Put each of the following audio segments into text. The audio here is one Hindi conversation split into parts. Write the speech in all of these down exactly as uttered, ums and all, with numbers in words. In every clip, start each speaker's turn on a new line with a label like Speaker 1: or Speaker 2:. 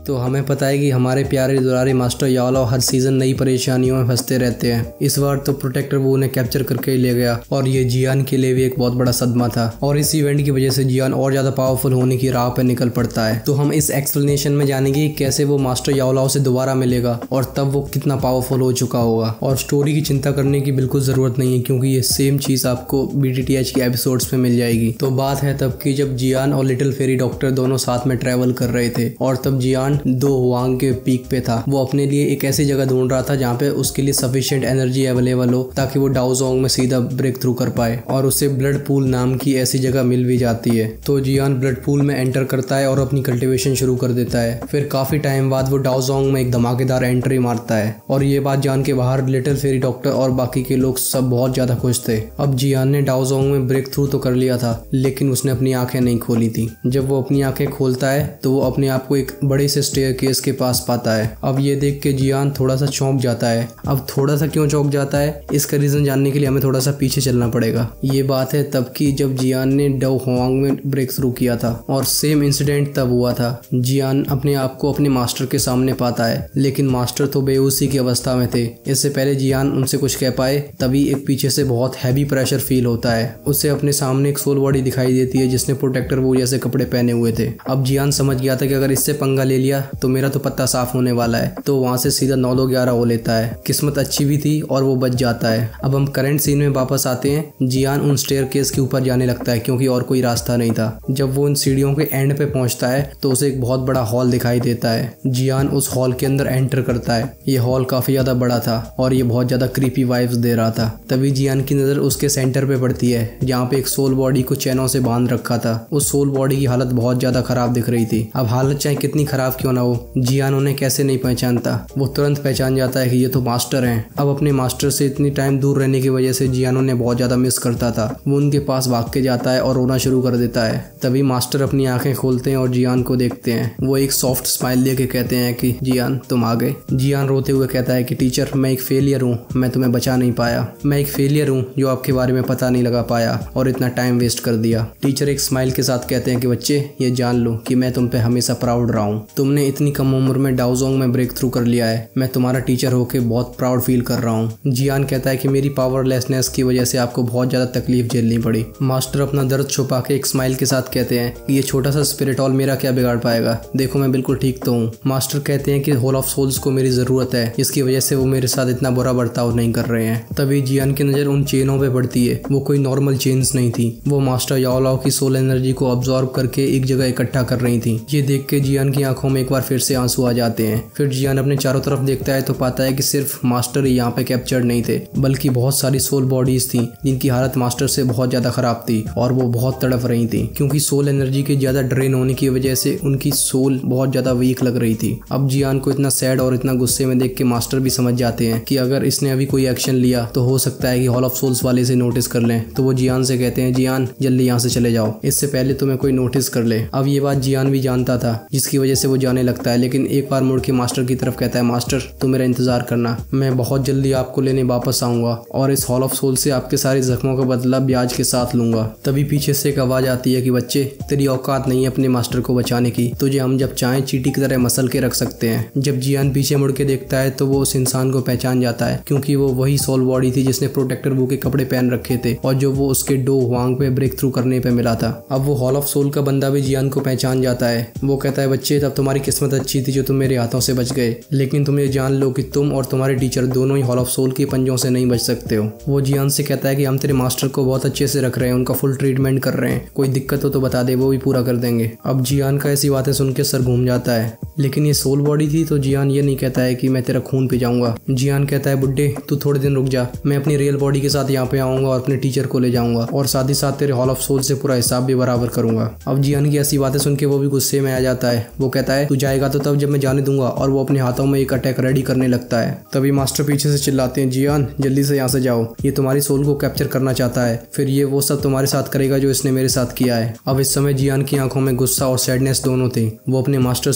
Speaker 1: तो हमें पता है कि हमारे प्यारे दुलारे मास्टर याओलाओ हर सीजन नई परेशानियों में फंसते रहते हैं। इस बार तो प्रोटेक्टर वो उन्हें कैप्चर करके ही ले गया और ये जियान के लिए भी एक बहुत बड़ा सदमा था और इस इवेंट की वजह से जियान और ज्यादा पावरफुल होने की राह पे निकल पड़ता है। तो हम इस एक्सप्लेनेशन में जानेंगे कैसे वो मास्टर याओलाओ से दोबारा मिलेगा और तब वो कितना पावरफुल हो चुका होगा। और स्टोरी की चिंता करने की बिल्कुल जरूरत नहीं है क्योंकि ये सेम चीज आपको बी टी टी एच के एपिसोड्स में मिल जाएगी। तो बात है तब की जब जियान और लिटिल फेरी डॉक्टर दोनों साथ में ट्रेवल कर रहे थे और तब जियान दो हुआंग के पीक पे था। वो अपने लिए एक ऐसी जगह ढूंढ रहा था जहाँ पे उसके लिए सफिशिएंट एनर्जी अवेलेबल हो ताकि वो डाओजोंग में सीधा ब्रेक थ्रू कर पाए और उसे ब्लड पूल नाम की ऐसी जगह मिल भी जाती है। तो जियान ब्लड पूल में एंटर करता है और अपनी कल्टीवेशन शुरू कर देता है। फिर काफी टाइम बाद वो डाओजोंग में एक धमाकेदार एंट्री मारता है और ये बात जान के बाहर लिटिल फेरी डॉक्टर और बाकी के लोग सब बहुत ज्यादा खुश थे। अब जियान ने डाओजोंग में ब्रेक थ्रू तो कर लिया था लेकिन उसने अपनी आंखें नहीं खोली थी। जब वो अपनी आंखें खोलता है तो वो अपने आप को एक बड़े से स्टेयरकेस के पास पाता है। अब ये देख के जियान थोड़ा सा चौंक जाता है। अब थोड़ा सा क्यों चौंक जाता है इसका रीजन जानने के लिए हमें थोड़ा सा पीछे चलना पड़ेगा। ये बात है तब की जब जियान ने डाओ हुआंग में ब्रेक थ्रू किया था और सेम इंसिडेंट तब हुआ था। जियान अपने आप को अपने मास्टर के सामने पाता है लेकिन मास्टर तो बेहोशी की अवस्था में थे। इससे पहले जियान उनसे कुछ कह पाए तभी एक पीछे से बहुत हैवी प्रेशर फील होता है। उसे अपने सामने एक सोल बॉडी दिखाई देती है जिसने प्रोटेक्टर वो जैसे कपड़े पहने हुए थे। अब जियान समझ गया था कि अगर इससे पंगा ले लिया तो मेरा तो पत्ता साफ होने वाला है, तो वहां से सीधा नौ दो ग्यारह हो लेता है। किस्मत अच्छी भी थी और वो बच जाता है। अब हम करंट सीन में वापस आते हैं। जियान उन स्टेयरकेस के ऊपर जाने लगता है क्योंकि और कोई रास्ता नहीं था। जब वो उन सीढ़ियों के एंड पे पहुंचता है तो उसे एक बहुत बड़ा हॉल दिखाई देता है। जियान उस हॉल के अंदर एंटर करता है। ये हॉल काफी ज्यादा बड़ा था और ये बहुत ज्यादा क्रीपी वाइब्स दे रहा था। तभी जियान की नजर उसके सेंटर पे पड़ती है जहाँ पे एक सोल बॉडी को चैनों से बांध रखा था। उस सोल बॉडी की हालत बहुत ज्यादा खराब दिख रही थी। अब हालत चाहे कितनी खराब क्यों ना हो, जियान उन्हें कैसे नहीं पहचानता। वो तुरंत पहचान जाता है कि ये तो मास्टर हैं। अब अपने मास्टर से इतनी टाइम दूर रहने की वजह से जियान उन्हें बहुत ज्यादा मिस करता था। वो उनके पास भाग के जाता है और रोना शुरू कर देता है। तभी मास्टर अपनी आंखें खोलते हैं और जियान को देखते हैं। वो एक सॉफ्ट स्माइल दे के कहते हैं कि जियान तुम आ गए। जियान रोते हुए कहता है कि टीचर मैं एक फेलियर हूँ, मैं तुम्हें बचा नहीं पाया। मैं एक फेलियर हूँ जो आपके बारे में पता नहीं लगा पाया और इतना टाइम वेस्ट कर दिया। टीचर एक स्माइल के साथ कहते हैं कि बच्चे ये जान लो कि मैं तुम पे हमेशा प्राउड रहा हूँ। तुमने इतनी कम उम्र में डाओजोंग में ब्रेक थ्रू कर लिया है। मैं तुम्हारा टीचर होके बहुत प्राउड फील कर रहा हूँ। जियान कहता है कि मेरी पावरलेसनेस की वजह से आपको बहुत ज्यादा तकलीफ झेलनी पड़ी। मास्टर अपना दर्द छुपा के एक स्माइल के साथ कहते हैं कि ये छोटा सा स्पिरिटॉल मेरा क्या बिगाड़ पाएगा, देखो मैं बिल्कुल ठीक तो हूँ। मास्टर कहते हैं कि हॉल ऑफ सोल्स को मेरी जरूरत है, जिसकी वजह से वो मेरे साथ इतना बुरा बर्ताव नहीं कर रहे हैं। तभी जियान की नजर उन चेनों पे पड़ती है। वो कोई नॉर्मल चेन्स नहीं थी, वो मास्टर याओलाओ की सोल एनर्जी को अब्सॉर्ब करके एक जगह इकट्ठा कर रही थी। ये देख के जियान की आंखों में एक बार फिर से आंसू आ जाते हैं। फिर जियान अपने चारों तरफ देखता है तो पाता है कि सिर्फ मास्टर ही यहाँ पे कैप्चर्ड नहीं थे, बल्कि बहुत सारी सोल बॉडीज थी जिनकी हालत मास्टर से बहुत ज्यादा खराब थी और वो बहुत तड़प रही थी क्योंकि सोल एनर्जी के ज्यादा ड्रेन होने की वजह से उनकी सोल बहुत ज्यादा वीक लग रही थी। अब जियान को इतना सैड और इतना गुस्से में देख के मास्टर भी समझ जाते हैं कि अगर इसने अभी कोई एक्शन लिया तो हो सकता है कि हॉल ऑफ सोल्स वाले से नोटिस कर लें। तो वो जियान से कहते हैं जियान जल्दी यहाँ से चले जाओ, इससे पहले तुम्हें कोई नोटिस कर ले। अब ये बात जियान भी जानता था जिसकी वजह से वो जाने लगता है, लेकिन एक बार मुड़ के मास्टर की तरफ कहता है मास्टर तुम मेरा इंतजार करना, मैं बहुत जल्दी आपको लेने वापस आऊंगा और इस हॉल ऑफ सोल से आपके सारे जख्मों का बदला ब्याज के साथ लूंगा। तभी पीछे से एक आवाज आती है कि बच्चे तेरी औकात नहीं है अपने मास्टर को बचाने की, तुझे हम जब चाहें चींटी की तरह मसल के रख सकते हैं। जब जियान पीछे मुड़ के देखता है तो वो उस इंसान को पहचान जाता है क्योंकि वो वही सोल बॉडी थी जिसने प्रोटेक्टर वो के कपड़े पहन रखे थे और जो वो उसके डो हुआंग पे ब्रेक थ्रू करने पे मिला था। अब वो हॉल ऑफ सोल का बंदा भी जियान को पहचान जाता है। वो कहता है बच्चे तब तुम्हारी किस्मत अच्छी थी जो तुम मेरे हाथों से बच गए, लेकिन तुम ये जान लो कि तुम और तुम्हारे टीचर दोनों ही हॉल ऑफ सोल के पंजों से नहीं बच सकते हो। वो जियान से कहता है कि हम तेरे मास्टर को बहुत अच्छे से रख रहे हैं, उनका फुल ट्रीटमेंट कर रहे हैं, कोई दिक्कत हो तो बता दे, वो भी पूरा कर देंगे। अब जियान का ऐसी बातें सुन के सर घूम जाता है, लेकिन ये सोल बॉडी थी तो जियान ये नहीं कहता है कि मैं तेरा खून पी जाऊंगा। जियान कहता है बुड्ढे तू थोड़े दिन रुक जा, मैं अपनी रियल बॉडी के साथ यहाँ पे आऊंगा और अपने टीचर को ले जाऊंगा और साथ ही साथ तेरे हॉल ऑफ सोल से पूरा हिसाब भी बराबर करूंगा। अब जियान की ऐसी बातें सुन के वो भी गुस्से में आ जाता है। वो कहता है तू जाएगा तो तब जब मैं जाने दूंगा, और वो अपने हाथों में एक अटैक रेडी करने लगता है। तभी मास्टर पीछे से चिल्लाते हैं जियान जल्दी से यहाँ से जाओ, ये तुम्हारी सोल को कैप्चर करना चाहता है, फिर ये वो सब तुम्हारे साथ करेगा जो इसने मेरे साथ किया है। अब इस समय जियान की आंखों में गुस्सा और सैडनेस दोनों थे। वो अपने मास्टर से दूर जाने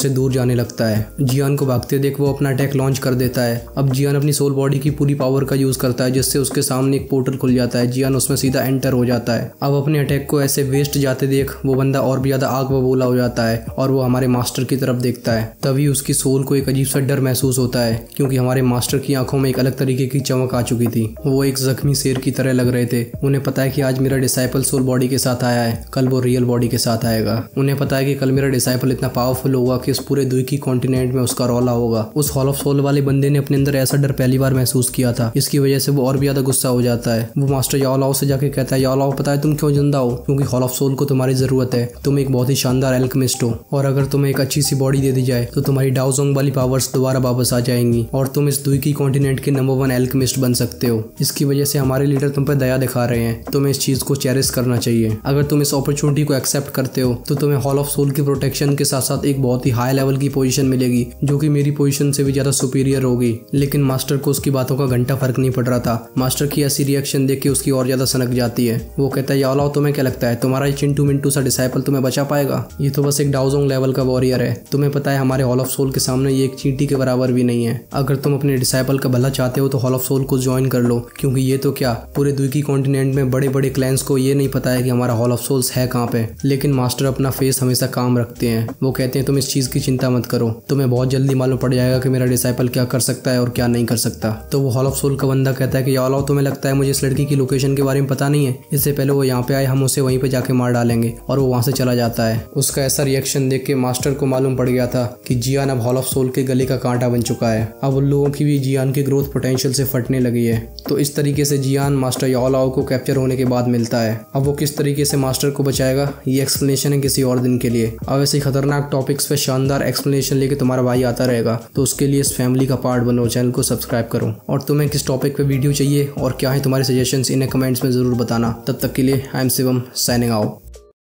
Speaker 1: आने लगता है। जियान को भागते देख वो अपना अटैक लॉन्च कर देता है। अब जियान अपनी सोल बॉडी की पूरी पावर का यूज करता है, जिससे उसके सामने एक पोर्टल खुल जाता है। जियान उसमें सीधा एंटर हो जाता है। अब अपने अटैक को ऐसे वेस्ट जाते देख वो बंदा और भी ज्यादा आग बबूला हो जाता है और वो हमारे मास्टर की तरफ देखता है। तभी उसकी सोल को एक अजीब सा डर महसूस होता है, क्योंकि हमारे मास्टर की आंखों में एक अलग तरीके की चमक आ चुकी थी। वो एक जख्मी शेर की तरह लग रहे थे। उन्हें पता है कि आज मेरा डिसाइपल सोल बॉडी के साथ आया है, कल वो रियल बॉडी के साथ आएगा। उन्हें पता है कि कल मेरा डिसाइपल इतना पावरफुल होगा कि इस पूरे दुई की कॉन्टिनेंट में उसका रौला होगा। उस हॉल ऑफ सोल वाले बंदे ने अपने अंदर ऐसा डर पहली बार महसूस किया था। इसकी वजह से वो और भी ज्यादा गुस्सा हो जाता है। वो मास्टर याओ लाओ से जाके कहता है, याओ लाओ पता है तुम क्यों जिंदा हो? क्योंकि हॉल ऑफ सोल को तुम्हारी जरूरत है। तुम एक बहुत ही शानदार एल्केमिस्ट हो और अगर तुम्हें एक अच्छी सी बॉडी दे दी जाए तो तुम्हारी डाओजोंग वाली पावर्स दोबारा वापस आ जाएंगी और तुम इस दुई की कॉन्टिनेंट के नंबर वन एल्केमिस्ट बन सकते हो। इसकी वजह से हमारे लीडर तुम पर दया दिखा रहे हैं। तुम्हें इस चीज को चेरिश करना चाहिए। अगर तुम इस अपॉर्चुनिटी को एक्सेप्ट करते हो तो तुम्हें हॉल ऑफ सोल की प्रोटेक्शन के साथ साथ एक बहुत ही हाई लेवल की पोजीशन मिलेगी, जो कि मेरी पोजीशन से भी ज्यादा सुपीरियर होगी। लेकिन मास्टर को उसकी बातों का घंटा फर्क नहीं पड़ रहा था। मास्टर की ऐसी रिएक्शन देख के उसकी और ज्यादा सनक जाती है। वो कहता है, याओ लाओ तुम्हें क्या लगता है तुम्हारा चिंटू मिंटू सा डिसाइपल तुम्हें बचा पाएगा? ये तो बस एक डाओजोंग लेवल का वॉरियर है। तुम्हें पता है हमारे हॉल ऑफ सोल के सामने ये एक चींटी के बराबर भी नहीं है। अगर तुम अपने डिसाइपल का भला चाहते हो तो हॉल ऑफ सोल को ज्वाइन कर लो, क्योंकि ये तो क्या पूरे दुई की कॉन्टिनेंट में बड़े बड़े क्लैंस को ये नहीं पता है कि हमारा हॉल ऑफ सोल्स है कहाँ पे। लेकिन मास्टर अपना फेस हमेशा काम रखते हैं। वो कहते हैं तुम इस चीज की चिंता मत करो, तुम्हें बहुत जल्दी मालूम पड़ जाएगा कि मेरा डिसाइपल क्या कर सकता है और क्या नहीं कर सकता। तो वो हॉल ऑफ सोल का बंदा कहता है कि याओ लाओ तुम्हें लगता है मुझे इस लड़की की लोकेशन के बारे में पता नहीं है? इससे पहले वो यहाँ पे आए हम उसे वहीं पे जाके मार डालेंगे। और वो वहां से चला जाता है। उसका ऐसा रिएक्शन देख के मास्टर को मालूम पड़ गया था कि जियान अब हॉल ऑफ सोल के गले का कांटा बन चुका है। अब उन लोगों की भी जियान की ग्रोथ पोटेंशियल से फटने लगी है। तो इस तरीके से जियान मास्टर याओ लाओ को कैप्चर होने के बाद मिलता है। अब वो किस तरीके से मास्टर को बचाएगा ये एक्सप्लेनेशन है किसी और दिन के लिए। अब ऐसे खतरनाक टॉपिक्स पे शानदार एक्सप्लेनेशन लेके तुम्हारा भाई आता रहेगा, तो उसके लिए इस फैमिली का पार्ट बनो, चैनल को सब्सक्राइब करो। और तुम्हें किस टॉपिक पे वीडियो चाहिए और क्या है तुम्हारे सजेशंस इन्हें कमेंट्स में जरूर बताना। तब तक के लिए I am Shivam signing out.